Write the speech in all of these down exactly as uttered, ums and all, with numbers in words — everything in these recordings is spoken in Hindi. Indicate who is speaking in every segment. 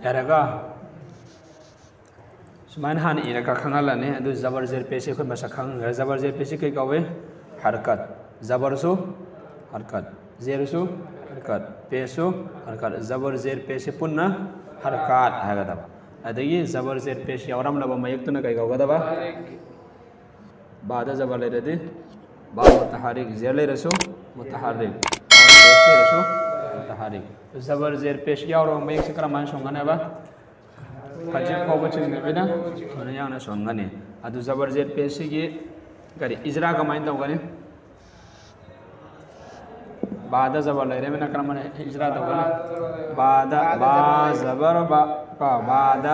Speaker 1: यारगा सुमान हान इरका खंगालाने अदु जबर जेर पेश खुद मसा खंग जबर जेर पेश कई कवे हरकत जबर सु हरकत जेर सु हरकत पेशो हरकत जबर जेर पेश पुन्ना हरकत हागदा अदगी जबर जेर पेश यावरम लब मयक्तुना कई कवगदा बाद जबर लेदि बा मुतहरिक जेर लेरसु मुतहरिक और पेश लेरसु मुतहरिक जबर जेर पेश यावरम मयक से क्रमान संगने बा खजिब फावबा चिंगना थोना याना संगने अदु जबर जेर पेश की करी इजरा कमाइन तौगने बाद जबर लेरे में क्रमने इजरा तौगने बाद बा जबर बा का बाद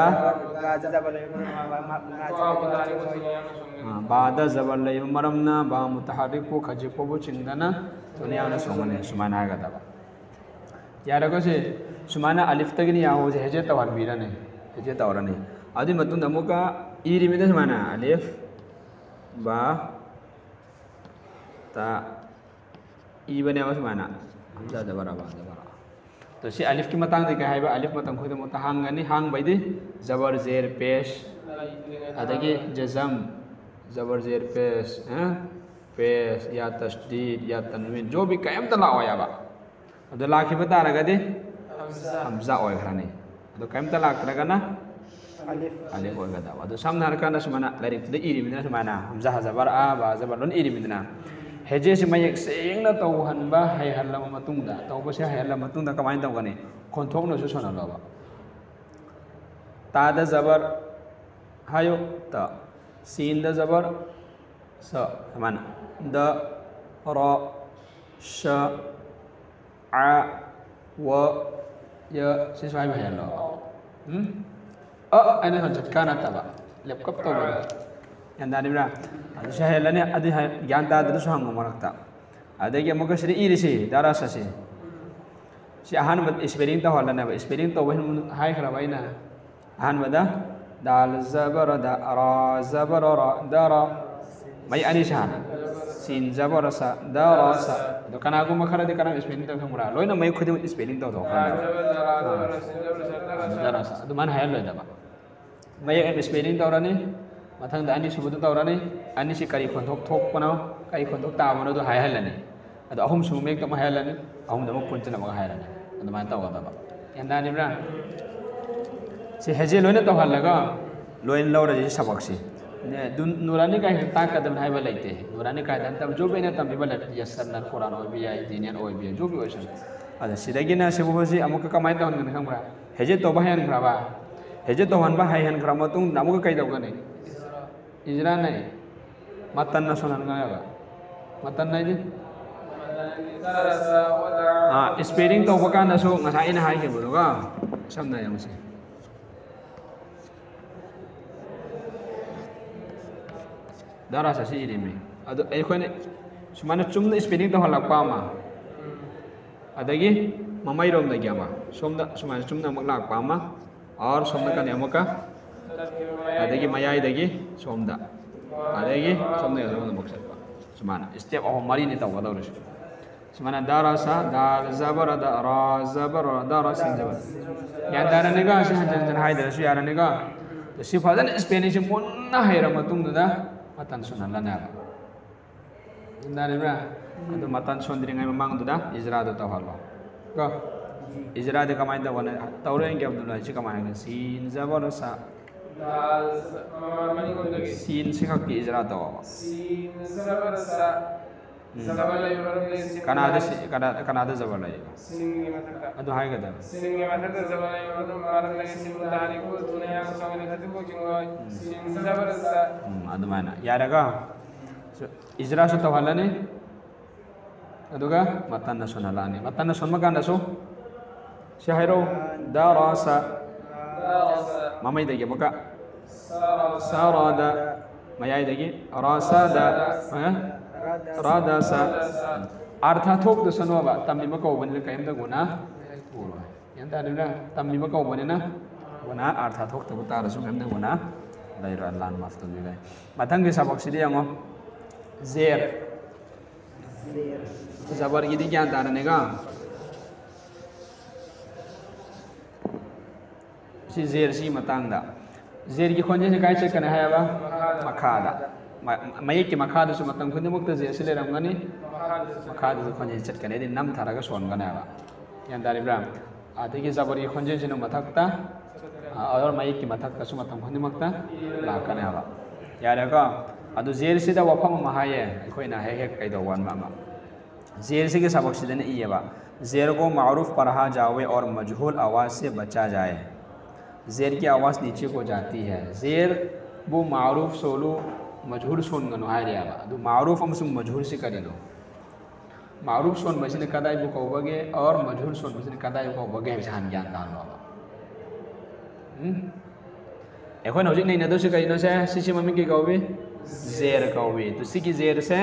Speaker 1: बाद जबर ले मरमना बा मुतहरिक को खजिब फावबा चिंगना थोना याना संगने सुमान हागदा यारगो से सुमाना अलिफ तगनी याहो हेजे तवन बीरने हेजे तवरने अदि मतुंग अमुका इरि मिदा सुमाना अलिफ बा ता इ बने वा सुमाना हमजा जबरा बा जबरा तो से अलिफ की मतंग दे हाइबा अलिफ मतंग खुद मुता हांगनी हांग बैदि जबर जेर पेश अदगी जजम जबर जेर पेश हैं पेश या तस्दीद या तनवीन जो भी कायम तला होयाबा अदो लाखिबा तारगदि हमजा ओइखरानी अदो कायमता लाक्त्रगना अलिफ अलिफ ओइगदा अदो सामना हरकाना सुमाना लाइरिक इरि मिना सुमाना हमजा जबर आ बा जबर लन इरि मिना हेजे से मयक सेंगना तौ हनबा हाय हल्लम मतुंगदा तौबा से हाय हल्लम मतुंगदा कमाइन तौगनी खोनथोकनो सु सोनलबा तादा जबर हायो त सीन द जबर स समाना द र श आ व य सिसवाई भयलो हम अ अने हजत काना तबा लैपटॉप तो यंदानिब्रा अदु शहलने अदि ज्ञान तादु संग मरक्ता अदगी अमुक सिरि इरिसि दारासा सि सि अहान स्पेलिंग तो हलना स्पेलिंग तो वहन हाय खराबाइना अहान बदा दाल जबर दा रा जबर रा दारा मय अनिशान सीन जबर सा दारा सा तो कनागु मखरा दे कना स्पेलिंग तो खमरा लोइना मय खुद स्पेलिंग तो तो दारा सा तो मन हाय लोइ दबा मय स्पेलिंग तो रने मथंग दा अनि सुबुद तो रने अनि सि करी खनथोक थोक पनो कई खनथोक ताबनो तो हाय हलने अदो अहुम सु मेक तो हाय हलने अहुम दम पुंचना मग हाय हलने अदो मान तो दबा यंदानिब्रा से हेजे लोइना तो हलगा लोइन लौरा जे सबक से नुरानी का ताकदम हाइबा लेते नुरानी का तब जो बेना तम बिबल यसरना कुरान और बिया दिनियन और बिया जो भी ओसन अदा सिदगिना सेबोसी अमुक कमाइ तो हनगन खंबा हेजे तो बाहायन खराबा हेजे तो हनबा हायन खराम तुम अमुक कई दगने इजरा नै मतन न सोनन गयाबा मतन नै दि हां स्पेलिंग तो बका न सो ngasa ina हाय के बोलगा समना यमसे दारा सा सी इरिमी अदो एखोने सुमाना चुमना स्पेलिंग तो हलक्पा मा अदगी ममाई रोम दग्यामा सोमदा सुमाना चुमना मक लाक्पा मा और सोमना कने अमका अदगी मयाई दगी सोमदा अदगी सोमना सोमना मकसपा सुमाना स्टेप अह मरी नि तव गदौरस सुमाना दारा सा दाल जबर दा रा जबर दारा सिन जबर या दारा नेगा से हजन जन हाइदरसु यारा नेगा तो सि फजन स्पेलिंग से Munna हाइरा मतुंगदा matan sunan lana indaribra adu matan sondri ngai mamang duda ijra do tawalwa ko ijra de kamai da wana tawren ge abdullah chi kamai ga sin zabar sa sin se ka ki ijra do sin zabar sa zabar lai kana de kana kana de zabar lai sin ge matak adu hai ga da sin ge matak zabar lai maran lai sin dani ko dunia ko samane khatu ko jingo sin zabar sa adu mana yaraga ijra su tawalane aduga matanna sunalani matanna sunma kana so shahiro darasa mamai dagi maka sarada mayai dagi rasada radasa artha thok du sanwa tamni maka obani kaim da guna yanda aduna tamni maka obani na guna artha thok tu ta rasu kaim da guna dairo lan maftu ni matang ke sabak sidi yango zer zabar gidi gyan tarane ga सी जेर सी मतंगदा जेर की खोंजे काय चेकने हायबा मखादा मयेक की मखादा सु मतंग खुद मुक्त जेर से लेरमगनी मखादा सु खोंजे चटकने दि नम थारागा सोनगना हायबा यान दारिब्रा आदि जबर की खोंजे जिनो मथकता और मयेक की मथकता सु मतंग खुद मुक्त लाकने हायबा यारेगा अदु जेर सिदा वफम महाये अखोइना हे हे कैदो वन मामा जेर से के सबक सिदने इयेबा जेर को मारूफ पढ़ा जावे और मजहूल आवाज़ से बचा जाए। जेर की आवाज़ नीचे को जाती है जेर वो मारूफ सोलो मजहूल सोन गनो हाय रियाबा अदु मारूफ हम सुम मजहूल से करेनो मारूफ सोन बसिने कदाई बु कौबगे और मजहूल सोन बसिने कदाई बु कौबगे बिसान ज्ञान दान बाबा हम एखोन हजिक नै नदो से कइनो से सिसि मम्मी के कौबे जेर कौबे तो सिकी जेर से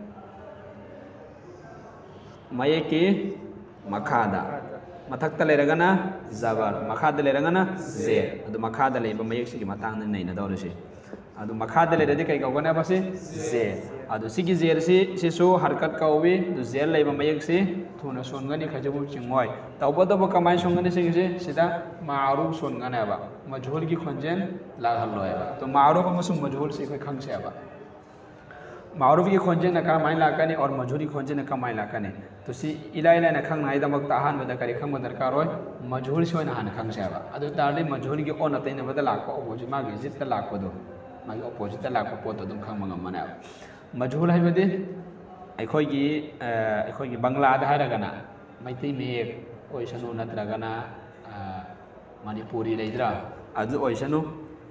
Speaker 1: मये की मखादा मथक्ता लेरगना जबर मखादा लेरगना जेर अदु मखादा लेबा मयेक सिगी मतंग नै नदौरसे अदु मखादा लेरदि कै कौगना बसे जेर अदु सिगी जेर से सिसु हरकत कौबे दु जेर लेबा मयेक से थुना सोनगनी खजबु चिंगोय तौबदब कमाय सोनगनी सिगी से सिदा मारूफ सोनगना बा मजहूल की खोंजेन लागहलोयबा तो मारूफ अमसुम मजहूल से कोई खंगसेबा मारूफ की खोंजे न कमाई लाकने और मजहूल की खोंजे न कमाई लाकने तो सी इला इला न खंग नाई दमक ताहान बद करी खंग दरकार होय मजहूल से न हान खंग सेबा अदु तारदि मजहूल की ओन अतैन बद लाको अपोजिट मागी जित लाको दो मागी अपोजिट लाको पोत दम खंग मंग मना मजहूल है बदे अखोय की अखोय की बांग्ला दा हारगना मैतै मेक ओइसनु नत्रगना मणिपुरी लेद्रा अदु ओइसनु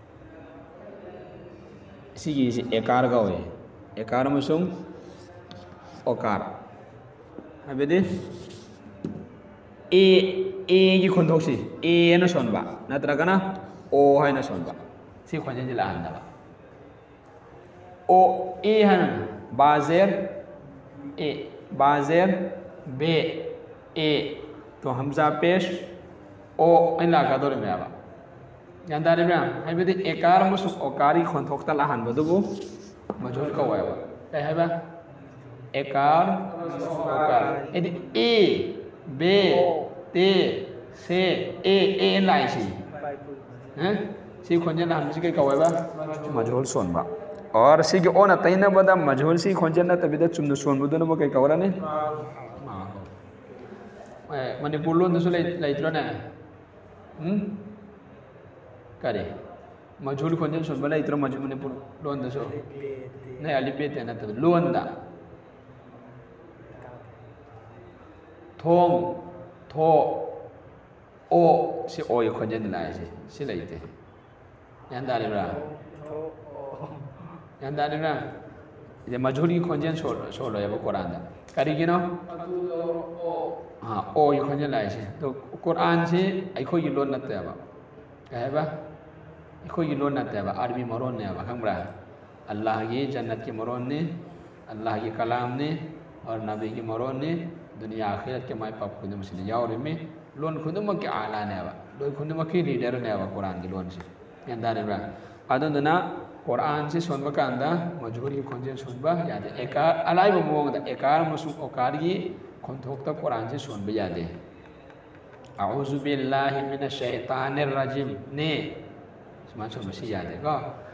Speaker 1: सिगी सि एकार गवे एकार मसुम ओकार हाबेदि ए ए की खोंथोक्सी ए न सोनबा नत्रगना ओ हायना सोनबा सी खोंजेन जिला हंदबा ओ ए हन बाजेर ए बाजेर बे ए तो हमजा पेश ओ इन लागा दोरे मेबा यानदारे में हाबेदि एकार मसुम ओकारी खोंथोक्ता लाहनबदुबु मजहूल का वायबा क्या है बा एकार ओकार यदि ए बे ते से ए ए लाइसी हैं सी खोंजन हम सी के कवायबा मजहूल सोनबा और सी के ओन तैना बदा मजहूल सी खोंजन न तबिदा चुमनु सोनबुदन म के कवरा ने ए मणिपुर लोन दसु ले लेत्रो ने हम करे मजहूल खोंजन सोनबा लेत्रो मणिपुर लोन दसु नहीं अलिबेते न तब लोन दा थोम थो ओ से ओ ये खोंजन लाए से से लेते यानदारे ब्रा यानदारे ब्रा ये मजहूल की खोंजन सोल सोलो ये वो कुरान दा करी गिनो हाँ ओ ये खोंजन लाए से तो कुरान से ऐखो ये लोन नते अब क्या है बा ऐखो ये लोन नते अब अरबी मरोन ने अब खंग ब्रा अल्लाह की जन्नत की मरोन ने अल्लाह की कलाम ने और नबी की मरोन ने दुनिया आखिरत के माय पाप खुद मुस्लिम यावर में लोन खुद मक के आला ने आवा लोन खुद मक की लीडर ने आवा कुरान की लोन से यंदारे ब्रा अदुना कुरान से सुनबा कांदा मजहूल की खोंजे सुनबा याद एकार अलाई बमोंग दा एकार मसु ओकार की खोंथोक्ता कुरान से सुनबा याद अऊज़ु बिल्लाहि मिनश शैतानिर रजीम ने समान सुनबा सी याद है का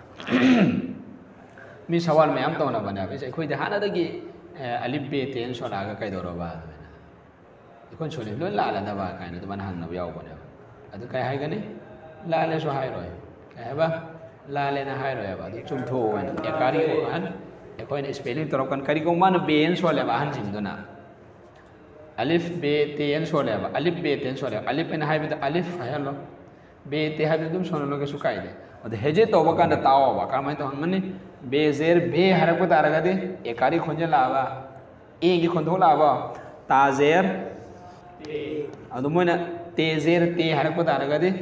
Speaker 1: मी सवाल में हम तो ना बना वैसे कोई ध्यान आता कि अलिफ बे तेन सोना का कई दौर बाद में ना कौन सोने लो लाल ना बात कहने तो बना हन्ना बियाह बने अदु क्या है कने लाले सो हाय रोय क्या है बा लाले ना हाय रोय बा चुम थो वन एकारी को हन एकोई ने स्पेलिंग तो रकन करी को मान बेन सोले बा हन जिंदो ना अलिफ बे तेन सोले बा अलिफ बे तेन सोले अलिफ ने हाय बे अलिफ है लो बे ते हाय तुम सोने लो के सुकाई दे और हेजे तो बका न ताओ बा का मैं तो हंगने बेजेर बे हरक को तारगा दे एकारी खोंजे लावा ए की खोंधो लावा ताजेर अदु मोना तेजेर ते हरक को तारगा दे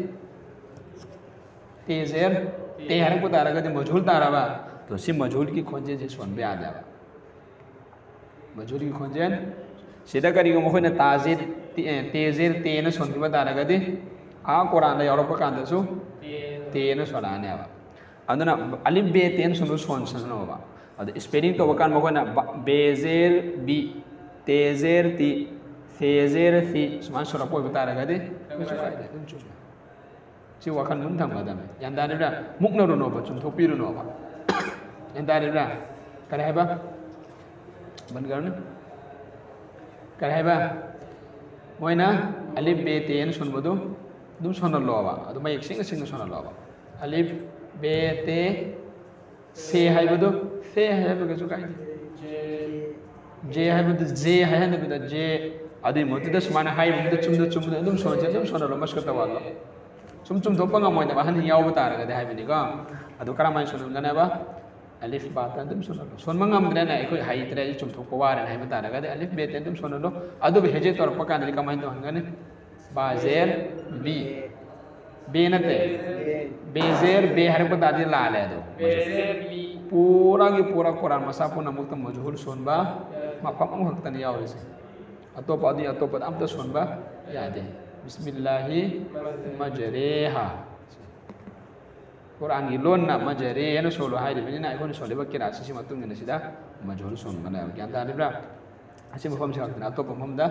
Speaker 1: तेजेर ते हरक को तारगा दे मजहूल तारावा तो सी मजहूल की खोंजे जे सोन बे आ जावा मजहूल की खोंजे सीधा करी को मोखने ताजेर तेजेर ते न सोन के तारगा दे आ कुरान दा यूरोप का अंदर सु ते न सोनाने आवा अदुना अलिफ बे तेन सुनु सोन सनोबा अद स्पेलिंग तो बकान मगोना बेजेर बी तेजेर ती फेजेर फी समान सोरा पोय बता रहा दे ꯁꯤ ꯋꯥꯈꯜ ꯃꯨꯟ ꯊꯝꯒꯗꯕꯅꯤ ꯒ꯭ꯌꯥꯟ ꯇꯥꯔꯤꯕ꯭ꯔꯥ ꯃꯨꯛꯅꯔꯨꯅꯣꯕ ꯆꯨꯝꯊꯣꯛꯄꯤꯔꯨꯅꯣꯕ ꯒ꯭ꯌꯥꯟ ꯇꯥꯔꯤꯕ꯭ꯔꯥ ꯀꯔꯤ ꯍꯥꯏꯕ ꯕꯟꯒꯔꯅ ꯀꯔꯤ ꯍꯥꯏꯕ ꯃꯣꯏꯅ ꯑꯂꯤꯞ ꯕꯦ ꯇꯦꯅ ꯁꯣꯟꯕꯗꯨ ꯑꯗꯨꯝ ꯁꯣꯟꯍꯜꯂꯣꯕ ꯑꯗꯨ ꯃꯌꯦꯛ ꯁꯦꯡꯅ ꯁꯦꯡꯅ ꯁꯣꯟꯍꯜꯂꯣꯕ ꯑꯂꯤꯞ ꯕꯦ ꯇꯦ ꯁꯦ ꯍꯥꯏꯕꯗꯨ ꯁꯦ ꯍꯥꯏꯕ ꯀꯩꯁꯨ ꯀꯥꯏꯗꯦ ꯖꯦ ꯍꯥꯏꯕꯗꯨ ꯖꯦ ꯍꯥꯏꯍꯟꯗꯕꯤꯗ ꯖꯦ ꯑꯗꯨꯒꯤ ꯃꯍꯨꯠꯇꯨꯗ ꯁꯨꯃꯥꯏꯅ ꯍꯥꯏꯕꯗꯨꯗ ꯆꯨꯝꯅ ꯆꯨꯝꯅ ꯑꯗꯨꯝ ꯁꯣꯟꯁꯦ ꯑꯗꯨꯝ ꯁꯣꯟꯍꯜꯂꯣ ꯃꯁꯀꯠ ꯇꯧꯍꯜꯂꯣ ꯁꯨꯝ ꯆꯨꯝꯊꯣꯛꯄ ꯉꯝꯃꯣꯏꯗꯕ ꯑꯍꯟ ꯌꯥꯎꯕ ꯇꯥꯔꯒꯗꯤ ꯍꯥꯏꯕꯅꯤꯀꯣ ꯑꯗꯨ ꯀꯔꯝꯍꯥꯏꯅ ꯁꯣꯟꯍꯟꯒꯅꯦꯕ ꯑꯂꯤꯐ ꯕꯥꯇ ꯑꯗꯨꯝ ꯁꯣꯟꯍꯜꯂꯣ ꯁꯣꯟꯕ ꯉꯝꯗ꯭ꯔꯦꯅ ꯑꯩꯈꯣꯏ ꯍꯩꯇ꯭ꯔꯦ ꯆꯨꯝꯊꯣꯛꯄ ꯋꯥꯔꯦꯅ ꯍꯥꯏꯕ ꯇꯥꯔꯒꯗꯤ ꯑꯂꯤꯐ ꯕꯦꯇ ꯑꯗꯨꯝ ꯁꯣꯟꯍꯜꯂꯣ ꯑꯗꯨꯕꯨ ꯍꯦꯖꯦ ꯇꯧꯔꯛꯄ ꯀꯥꯟꯗꯗꯤ ꯀꯃꯥꯏꯅ ꯇꯧꯍꯟꯒꯅꯤ ꯕꯥ ꯖꯦꯔ ꯕꯤ ꯕꯦ ꯅꯠꯇꯦ ꯕꯦ ꯖꯦꯔ ꯕꯦ ꯍꯥꯏꯔꯛꯄ ꯇꯥꯔꯗꯤ ꯂꯥꯜꯂꯦ ꯑꯗꯣ ꯄꯨꯔꯥꯒꯤ ꯄꯨꯔꯥ ꯀꯣꯔꯥꯟ ꯃꯁꯥ ꯄꯨꯝꯅꯃꯛꯇ ꯃꯖꯍꯨꯜ ꯁꯣꯟꯕ ꯃꯐꯝ ꯑꯃꯈꯛꯇꯅꯤ ꯌꯥꯎꯔꯤꯁꯦ ꯑꯇꯣꯞꯄ ꯑꯗꯨꯒꯤ ꯑꯇꯣꯞꯄꯗ ꯑꯝꯇ ꯁꯣꯟꯕ ꯌꯥꯗꯦ ꯕꯤꯁꯃꯤꯜꯂꯥꯍꯤ ꯃꯖꯔꯦꯍꯥ ꯀꯨꯔꯥꯟꯒꯤ ꯂꯣꯟꯅ ꯃꯖꯔꯦ ꯍꯥꯏꯅ ꯁꯣꯜꯂꯣ ꯍꯥꯏꯔꯤꯕꯅꯤꯅ ꯑꯩꯈꯣꯏꯅ ꯁꯣꯜꯂꯤꯕ ꯀꯤꯔꯥꯠꯁꯤꯒꯤ ꯃꯇꯨꯡ ꯏꯟꯅ ꯁꯤꯗ ꯃꯖꯍꯨꯜ ꯁꯣꯟꯕꯅꯦꯕ ꯒ꯭ꯌꯥꯟ ꯇꯥꯔꯤꯕ꯭ꯔꯥ ꯑꯁꯤ ꯃꯐꯝꯁꯤ ꯈꯛꯇꯅ ꯑꯇꯣꯞꯄ ꯃꯐꯝꯗ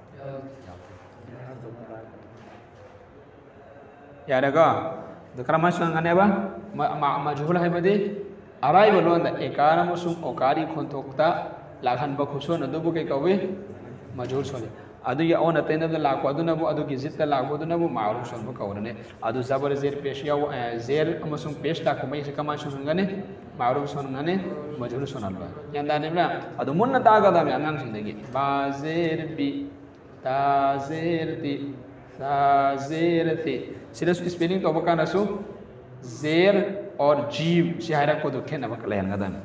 Speaker 1: ꯌꯥꯔꯦꯀꯣ ꯑꯗꯨ ꯀꯔꯝꯍꯥꯏꯅ ꯁꯣꯟꯒꯅꯦꯕ ꯃꯖꯍꯨꯜ ꯍꯥꯏꯕꯗꯤ ꯑꯔꯥꯏꯕ ꯂꯣꯟꯗ ꯑꯦꯀꯥꯔ ꯑꯃꯁꯨꯡ ꯑꯣꯀꯥꯔꯤ ꯈꯣꯟꯊꯣꯛꯇ ꯂꯥꯛꯍꯟꯕ ꯈꯨꯠꯁꯣꯟ ꯑꯗꯨꯕꯨ ꯀꯩ ꯀꯧꯏ ꯃꯖꯍꯨꯜ ꯁꯣꯜꯂꯤ ꯑꯗꯨꯒꯤ ꯑꯣꯟꯅ ꯇꯩꯅꯕꯗ ꯂꯥꯛꯄ ꯑꯗꯨꯅꯕꯨ ꯑꯗꯨꯒꯤ ꯖꯤꯠꯇ ꯂꯥꯛꯄ ꯑꯗꯨꯅꯕꯨ ꯃꯥꯔꯨꯐ ꯁꯣꯟꯕ ꯀꯧꯔꯅꯤ ꯑꯗꯨ ꯖꯕꯔ ꯖꯦꯔ ꯄꯦꯁ ꯌꯥꯎ ꯖꯦꯔ ꯑꯃꯁꯨꯡ ꯄꯦꯁ ꯂꯥꯛꯄ ꯃꯩꯁꯤ ꯀꯃꯥꯏꯅ ꯁꯣꯟꯍꯟꯒꯅꯤ ꯃꯥꯔꯨꯐ ꯁꯣꯟꯍꯟꯒꯅꯤ ꯃꯖꯍꯨꯜ ꯁꯣꯟꯍꯟꯕ ꯒ꯭ꯌꯥꯟ ꯇꯥꯔꯤꯕ꯭ꯔꯥ ꯑꯗꯨ ꯃꯨꯟꯅ ꯇꯥꯒꯗꯕꯅꯤ ꯑꯉꯥꯡꯁꯤꯡꯗꯒꯤ ꯕꯥ ꯖꯦꯔ ꯕꯤ ꯇꯥ ꯖꯦꯔ ꯇꯤ ꯁꯥ ꯖꯦꯔ ꯇꯤ ꯁꯤꯗꯁꯨ ꯁ꯭ꯄꯦꯂꯤꯡ ꯇꯧꯕ ꯀꯥꯟꯗꯁꯨ ꯖꯦꯔ और जीव से हायरक्पदो खेनबा लेहनगदन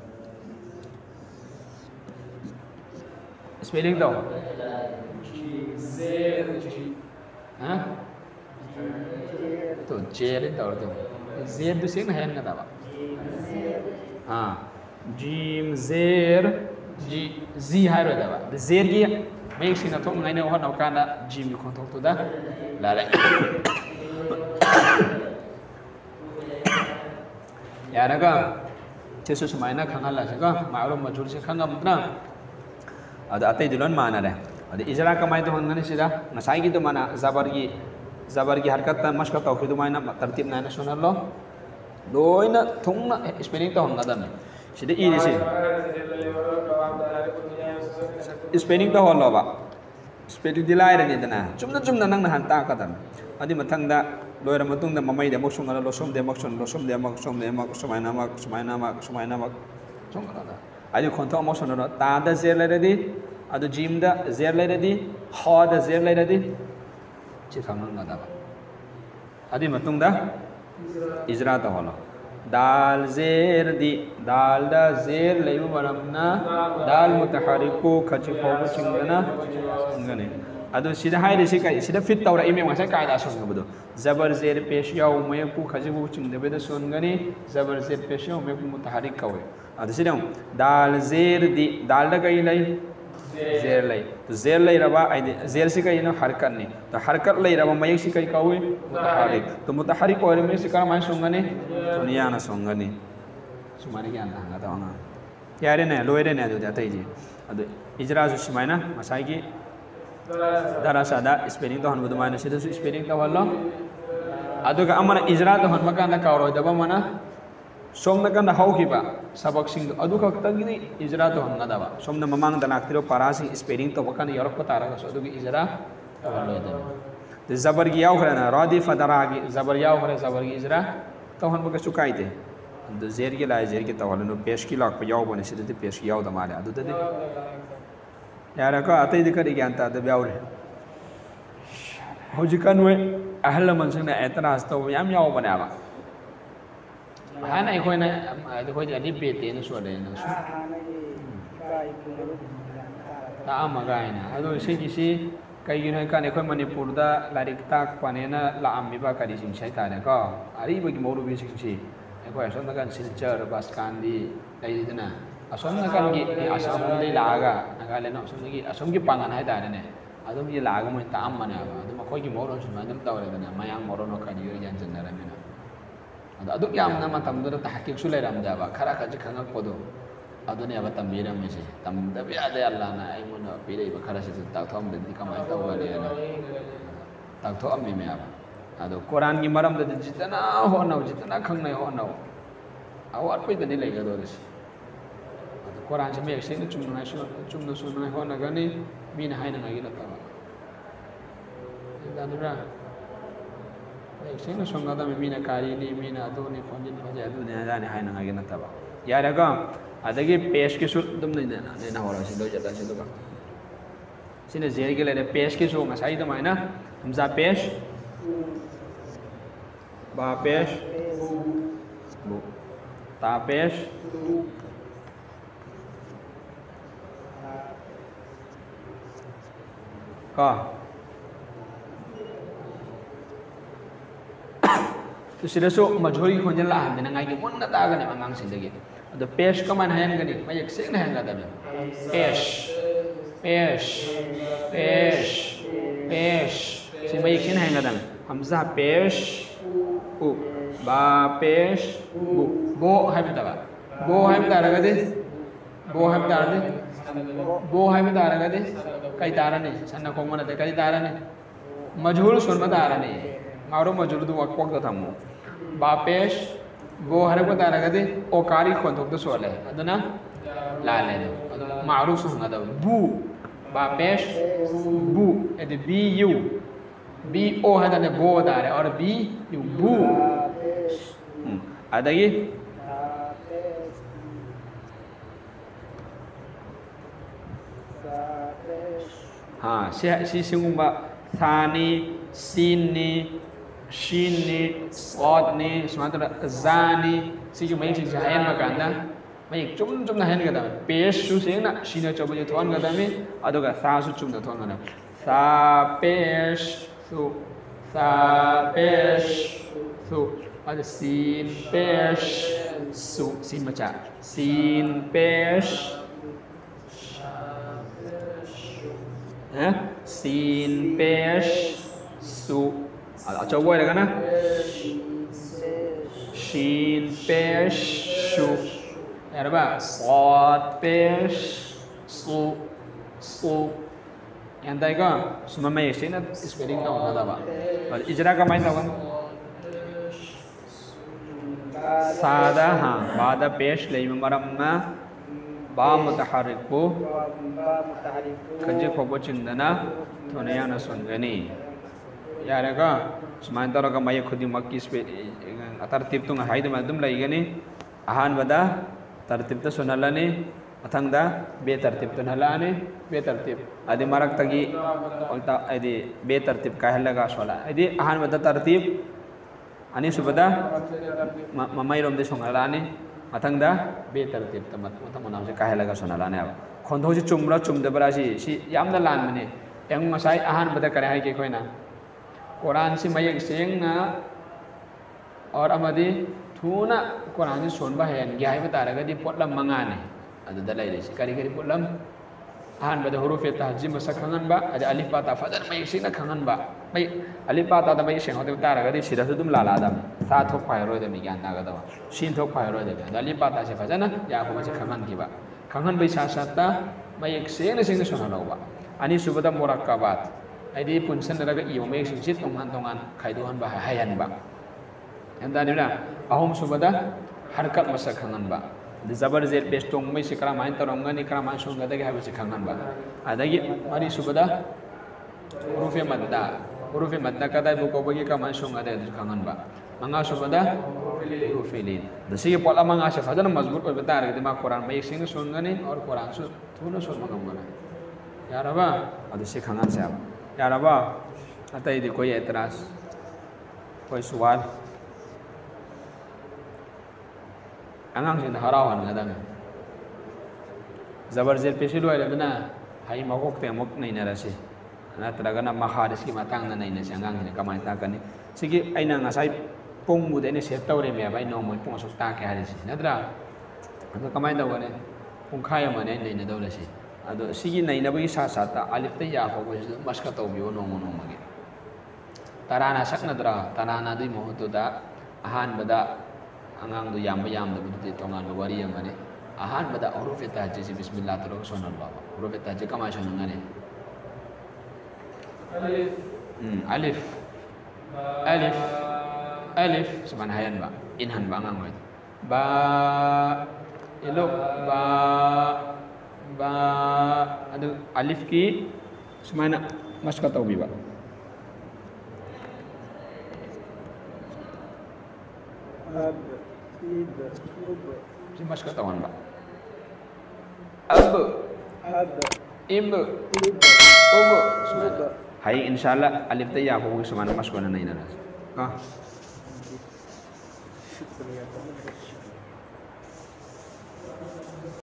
Speaker 1: स्पेलिंग दो जेर जी हां तो जेर दो दो जेर दो सेन हेनगदबा हां जीम जेर जी जी हायरदबा जेर गी मेक सिना थोक नाइने होन काना जीम खो थोक तो दा लारे यारगा चेसु सुमाइना खंगालासेगा मारो मजूर से खंगमद्रा अद अतै दुलन मानरे अद इजरा कमाइ तो हंगने सिदा नसाइगी तो माना जबर की जबर की हरकत मस्क तो खिदु माइना तरतीब नाइना सुनलो लोइना थुंगना स्पेलिंग तो हंगदन सिदा इरिसे स्पेलिंग तो हलबा स्पेलिंग दिलाइरनि दना चुमना चुमना नंगना हंता कदन अदि मथंगदा लोइरा मतुंगदा ममैदे मक सुंगना लोसोमदे मक सुन लोसोमदे मक सोमदे मक सुमाइना मक सुमाइना मक सुमाइना मक सुंगना अदि खोंथो मक सुननो तादा जेर लेरदि अदु जिमदा जेर लेरदि हदा जेर लेरदि छि खंगंगदा अदि मतुंगदा इजरा तो हलो दाल जेर दि दाल दा जेर लेबु मरमना दाल मुतहरिको खचि फोबु चिंगना ngane adu sida haide si kai sida fit tawra ime wasa kai da son gabdo zabar zer pesh yaw me ku khajibu chingde be da son ngani zabar zer pesh yaw me ku mutaharik kawe adu sida dal zer di dal da kai lai zer lai to zer lai raba ai zer si kai no harakat ni to harakat lai raba mayek si kai kawe mutaharik to mutaharik ko me si kara man son ngani dunia na son ngani sumani gyan da ngada ona yare ne loire ne adu da tai ji adu ijra su simaina masai gi darasada spelling to hanbu dumana sida su spelling to wallo aduga amana ijra to hanma kana kawro daba mana somna kana haukiba sabak sing adu ka tagini ijra to hanna daba somna mamang da naktiro parasi spelling to bakana yorok patara so aduga ijra to wallo daba de zabar gi yaw khana radif daragi zabar yaw khare zabar gi ijra to hanbu ka sukaite adu zer gi la zer gi to wallo no pesh ki lak pa yaw bone sida de pesh yaw da male adu de यार का अतै दि करि ज्ञान ता ब्याउरे होजिकन वे अहल मनसंग एतराज तो याम याव बनेबा हाना एखोइना एखोइ दि बेते न सोले न सु ता अमगाइना अदो सेगी सि कइगिनो कान एखोइ मणिपुर दा लारिक ताक पानेना लाअमिबा करि सिंग साइ ताने को अरिबगि मौरुबि सिंग सि एखोइ असोन कान सिलचर बासकान्दी लैदिना असोम नकन की असम दे लागा नागालैंड असोम की असोम की पांगन है दाने अदम ये लागा मोय ताम मने अब अदम अखोय की मोरो सुमा अदम तवरेदना मयांग मोरो नो खानी यो यान जनरमेना अद अदु यामना मतम दो तहकीक सु लेरम दाबा खरा खजि खंगक पदो अदुने अब तमीरम मेसे तम दबे आदे अल्लाह ना आई मोन पीरे ब खरा से ताथम दि कमाय तवले ना ताथो अम्मे मे अब अदो कुरान की मरम द जितना होना जितना खंगने होना अवाट पे दनी लेगा दोरस अदो कुरान से मैं एक्सेन चुमना है चुमना सुनना होना गनी मीन हाय ना गिला तबा दानुरा एक्सेन सुनगा दा मीना कारी नी मीना अदो ने फोंजिन फजे अदो ने जाने हाय ना गिला तबा यारेगा अदगी पेश की सुर तुम नहीं देना देना हो रहा है दो जगह से दो सिने जेर के लिए पेश की सो ngasai तो मायना हमजा पेश ba पेश bu ta पेश का तो सिरसो मजोरी खोजन ला हम नंगाई के मुन्ना तागने मंगांग सिंदगी अदो पेश कमान हैन गनी मयक सेन हैन गदा पेश पेश पेश पेश si mày khiến hàng là đằng hamza pesh u ba pesh bu bo hai bata ba bo hai bata raga de bo hai bata de bo hai bata raga de kai tara ne sanna ko mana de kai tara ne majhul sun ma tara ne maro majhul du wak wak da thamu ba pesh bo hai bata raga de o kari khon thok da so le adana la le ma'ruf sun da bu ba pesh bu ed b u B O है ना बो दार है और B यू बू अदागी हाँ सी सी सिंगुम्बा थानी सीनी शीनी स्लॉटनी समांतर जानी सी जो मैं चीज़ है ना कहना मैं एक चुम चुम ना है ना कहता पेश शू से ना शीना चौबे जो थोन कहता मैं अदोगा सासु चुम ना थोन कहना सा पेश su sa pesh su ada sin pesh su sin baca sin pesh eh sin pesh su ada coba ada kan shin pesh su ada apa sad pesh su su yang tadi kan semua macam ini na spelling tahu nada ba, और इजरा का मायना होगा सादा हाँ बादा पेश ले मरम्मा बा मुतहरिक को कंजे खोबो चिंदना तो नया न सुनगनी यार का समान तरह का माये खुदी मक्की स्पेलिंग तरतीब तुंग हाई तो मैं तुम लगी गनी आहान बदा तरतीब तो सुनला नहीं अथंग दा बेतरतीब तो नलाने बेतरतीब आदि मरक तगी उल्टा आदि बेतरतीब काहे लगा सोला आदि आहान बदा तरतीब अनि सुबदा ममाई रोम दे सोंगलाने अथंग दा बेतरतीब तमत तम नाम से काहे लगा सोनालाने अब खोंदो जी चुमरा चुमदबरा सी सी यामना लान मने एंग मसाई आहान बदा करे हाई के कोइना कुरान से मयक सेंगना और अमदी थूना कुरान से सोनबा है ग्याय बता रगदी पोटलम मंगाने ada dalai desi kari kari pulam ahan pada huruf tahjim masa kangen ba ada alif ba ta fadan mai sina kangen ba mai alif ba ta da mai sing hote utara gadi sida sudum lala dam sa thok pai ro de mi gyan ta ga da shin thok pai ro de da alif ba ta se fajana ya ko ma se kangen ki ba kangen bai sa sa ta mai sing sing sona lo ba ani subada murakkabat ai punsan daga iyo mai sing sit tongan tongan khaiduhan ba hayan ba anda ni na ahum subada harkat masa kangen ba ज़बर ज़ेर पेस्टोंग में सिकरा माइन तरोंगा निकरा माइन शोंगा दे के हावे सिखांगन बा आदागी मारी सुबदा हुरूफ मद्दा हुरूफ मद्दा का दाई बुको बगी का माइन शोंगा दे सिखांगन बा मंगा सुबदा हुरूफ लीन दसी के पोला मंगा से फजन मजबूत और बता रहे दिमाग कुरान में एक सिंग सुनगा नहीं और कुरान सु थूनो सुन मंगा यार अबा अदो सिखांगन से अब यार अबा अतः यदि कोई एतराज कोई सवाल angang sin harawan ngadang zabar zer pesilu ada dana hai magok te mok nei narasi na talaga na makharis ki matang na nei na sangang ni kamay ta kan sige ai na ngasai pung mu de ne set tawre me bai no mo pung sok ta ke harisi nadra ado kamay daw ne pung khaya ma ne nei na daw lasi ado sige nei na bai sa sa ta alif te ya ko mas ka taw bi no mo no magi tarana sak nadra tarana di mo to da ahan bada angang do yam yam do budi tongan do wari yamane ahan bada huruf tahajji si bismillah terus sonallah huruf tahajji kama sonangane alif hmm alif alif alif semana hayan ba inhan ba ngang wait ba ilok ba ba ada alif ki semana mas ka tawbi ba
Speaker 2: ab ib ub
Speaker 1: si mas ka tawan ba ab
Speaker 2: ab
Speaker 1: ib
Speaker 2: ib
Speaker 1: ub semana
Speaker 2: ub
Speaker 1: hai insyaallah alif ta ya ko semana mas ko na na ina ah
Speaker 2: شكرا يا